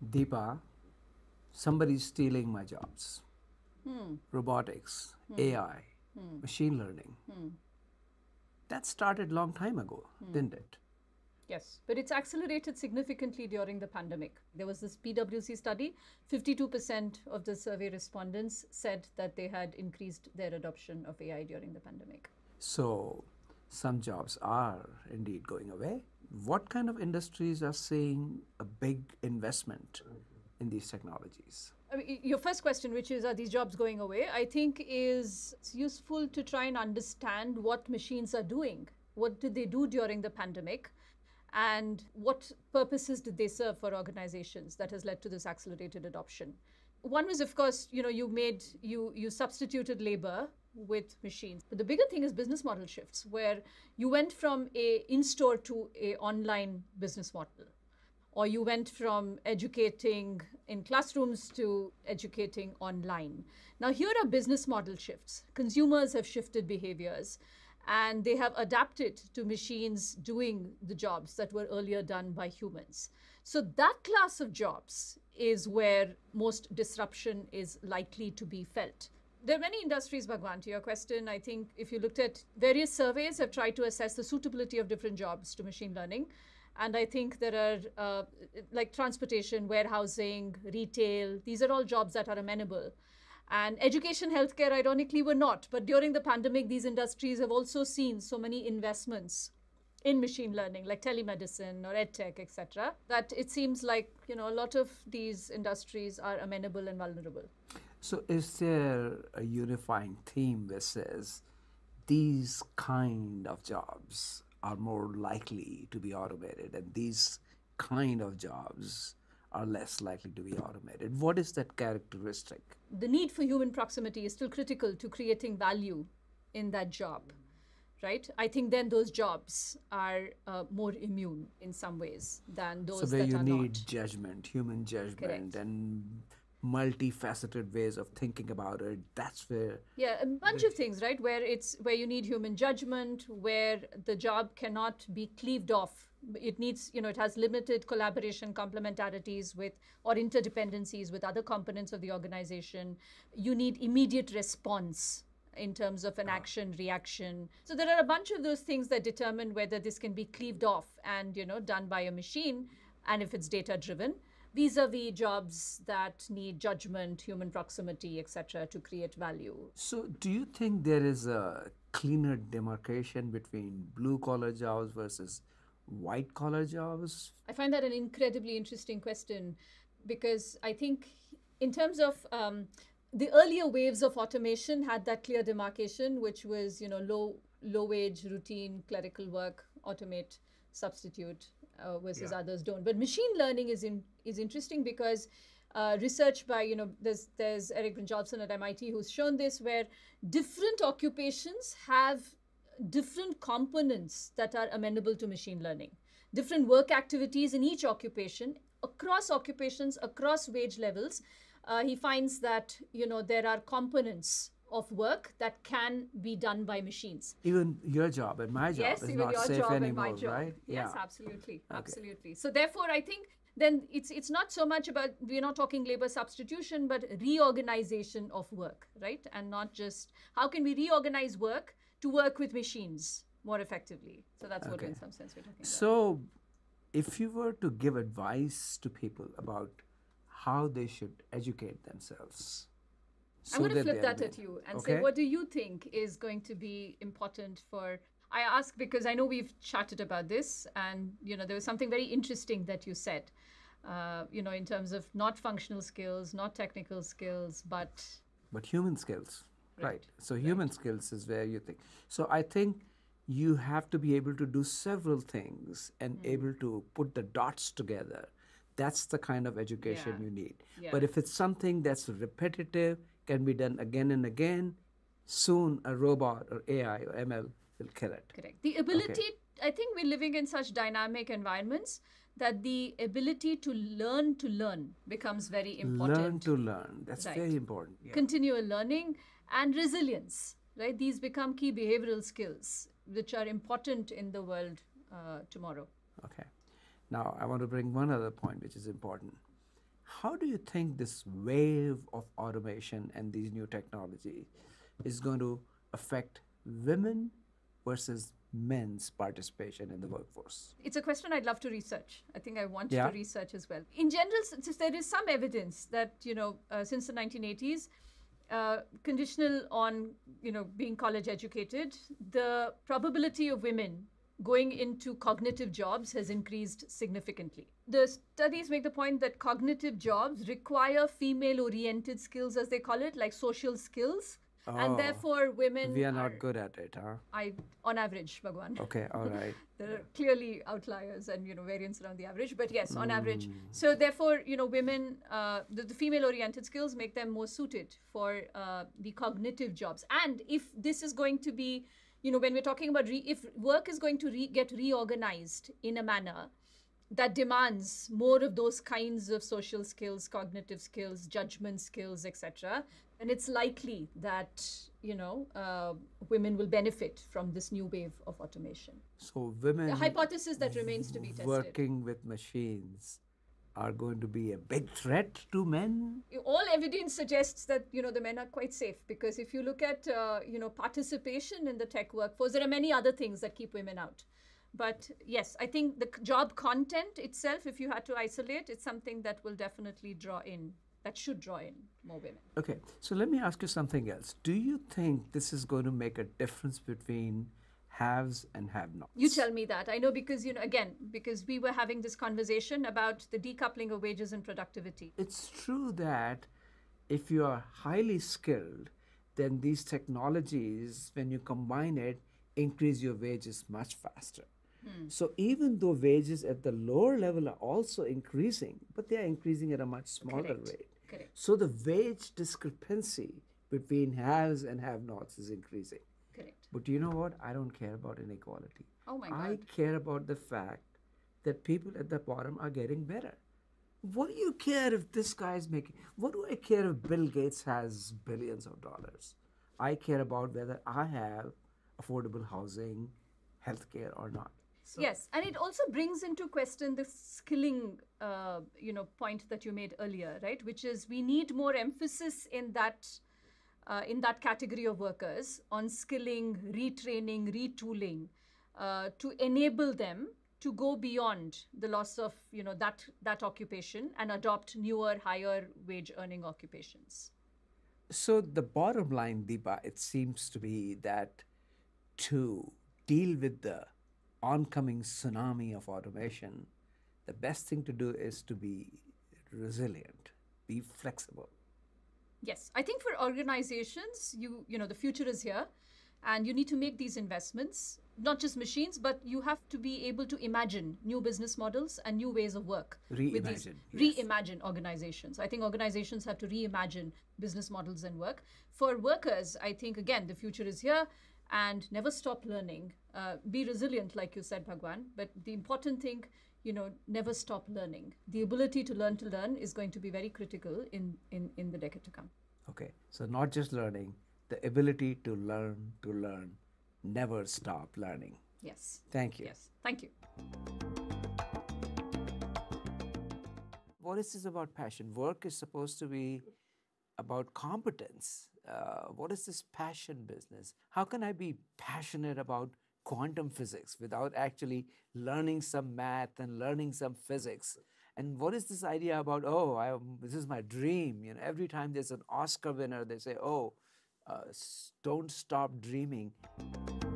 Deepa, somebody's stealing my jobs. Robotics, AI, machine learning. That started long time ago, didn't it? Yes, but it's accelerated significantly during the pandemic. There was this PwC study, 52% of the survey respondents said that they had increased their adoption of AI during the pandemic. So some jobs are indeed going away. What kind of industries are seeing a big investment in these technologies? I mean, your first question, which is, are these jobs going away? I think is it's useful to try and understand what machines are doing. What did they do during the pandemic? And what purposes did they serve for organizations that has led to this accelerated adoption? One was, of course, you substituted labor with machines. But the bigger thing is business model shifts, where you went from a in-store to a online business model, or you went from educating in classrooms to educating online. Now, here are business model shifts. Consumers have shifted behaviors, and they have adapted to machines doing the jobs that were earlier done by humans. So that class of jobs is where most disruption is likely to be felt. There are many industries, Bhagwan, to your question. I think if you looked at various surveys have tried to assess the suitability of different jobs to machine learning. And I think there are like transportation, warehousing, retail, these are all jobs that are amenable. And education, healthcare, ironically, were not. But during the pandemic, these industries have also seen so many investments in machine learning, like telemedicine or edtech, etc., that it seems like a lot of these industries are amenable and vulnerable. So is there a unifying theme that says these kind of jobs are more likely to be automated and these kind of jobs are less likely to be automated? What is that characteristic? The need for human proximity is still critical to creating value in that job, right? I think then those jobs are more immune in some ways than those So where that you are need not. judgment, human judgment, Correct. and multifaceted ways of thinking about it, that's where. Yeah, a bunch of things, right? Where you need human judgment, where the job cannot be cleaved off. It needs, it has limited collaboration, complementarities with or interdependencies with other components of the organization. You need immediate response in terms of an action reaction. So there are a bunch of those things that determine whether this can be cleaved off and done by a machine, and if it's data driven, vis-a-vis jobs that need judgment, human proximity, etc., to create value. So do you think there is a cleaner demarcation between blue collar jobs versus white collar jobs? I find that an incredibly interesting question, because I think in terms of the earlier waves of automation had that clear demarcation, which was low wage, routine, clerical work, automate, substitute, versus others don't. But machine learning is interesting because research by there's Eric Brynjolfsson at MIT who's shown this, where different occupations have different components that are amenable to machine learning, different work activities in each occupation, across occupations, across wage levels. He finds that there are components of work that can be done by machines. Even your job and my job Yes, is even not your safe job anymore, and my job. right? Yes, Yeah. absolutely, absolutely. So therefore, I think then it's not so much about, we're not talking labor substitution, but reorganization of work, right? And not just how can we reorganize work to work with machines more effectively. So that's what, in some sense, we're talking about. So if you were to give advice to people about how they should educate themselves, I'm going to that flip they'll that be- at you and say, okay? what do you think is going to be important for? I ask because I know we've chatted about this, and there was something very interesting that you said, in terms of not functional skills, not technical skills, but human skills, right? Right, So human skills is where you think. So I think you have to be able to do several things and able to put the dots together. That's the kind of education Yeah. you need. Yeah. But if it's something that's repetitive, can be done again and again, soon a robot or AI or ML will kill it. correct. The ability, I think we're living in such dynamic environments that the ability to learn becomes very important. Learn to learn. That's Right. very important. Yeah. Continual learning and resilience, right? These become key behavioral skills which are important in the world tomorrow. Okay. Now, I want to bring one other point which is important. How do you think this wave of automation and these new technology is going to affect women versus men's participation in the workforce? It's a question I'd love to research. I think I want to Yeah. research as well. In general, since there is some evidence that, since the 1980s, conditional on, being college educated, the probability of women going into cognitive jobs has increased significantly. The studies make the point that cognitive jobs require female oriented skills, as they call it, like social skills. And Oh, therefore, women we are are, not good at it, huh? on average, Bhagwan. Okay, all right. There are clearly outliers and variance around the average, but yes, on average. So therefore, women, the female-oriented skills make them more suited for the cognitive jobs. And if this is going to be, when we're talking about if work is going to get reorganized in a manner that demands more of those kinds of social skills, cognitive skills, judgment skills, etc., then it's likely that women will benefit from this new wave of automation. So The women hypothesis that remains to be tested. working with machines are going to be a big threat to men? All evidence suggests that the men are quite safe, because if you look at participation in the tech workforce, there are many other things that keep women out. But yes, I think the job content itself, if you had to isolate, it's something that will definitely should draw in more women. Okay, so let me ask you something else. Do you think this is going to make a difference between haves and have-nots? You tell me that. I know, because, because we were having this conversation about the decoupling of wages and productivity. It's true that if you are highly skilled, then these technologies, when you combine it, increase your wages much faster. So even though wages at the lower level are also increasing, but they are increasing at a much smaller Correct. rate. Correct. So the wage discrepancy between haves and have-nots is increasing. Correct. But you know what? I don't care about inequality. Oh my I God. care about the fact that people at the bottom are getting better. What do you care if this guy is making? What do I care if Bill Gates has billions of dollars? I care about whether I have affordable housing, healthcare, or not. So, Yes, and it also brings into question the skilling, point that you made earlier, right? Which is, we need more emphasis in that category of workers on skilling, retraining, retooling, to enable them to go beyond the loss of that occupation and adopt newer, higher wage earning occupations. So the bottom line, Deepa, it seems to be that to deal with the oncoming tsunami of automation, the best thing to do is to be resilient, be flexible. Yes, I think for organizations, the future is here, and you need to make these investments, not just machines, but you have to be able to imagine new business models and new ways of work. With these Reimagine, yes. reimagine organizations. I think organizations have to reimagine business models and work. For workers, I think, again, the future is here, and never stop learning. Be resilient, like you said, Bhagwan, but the important thing, never stop learning. The ability to learn is going to be very critical in the decade to come. Okay, so not just learning, the ability to learn, never stop learning. Yes. Thank you. Yes. Thank you. What is this about passion? Work is supposed to be about competence. What is this passion business? How can I be passionate about quantum physics without actually learning some math and learning some physics? And what is this idea about, this is my dream? Every time there's an Oscar winner, they say, don't stop dreaming.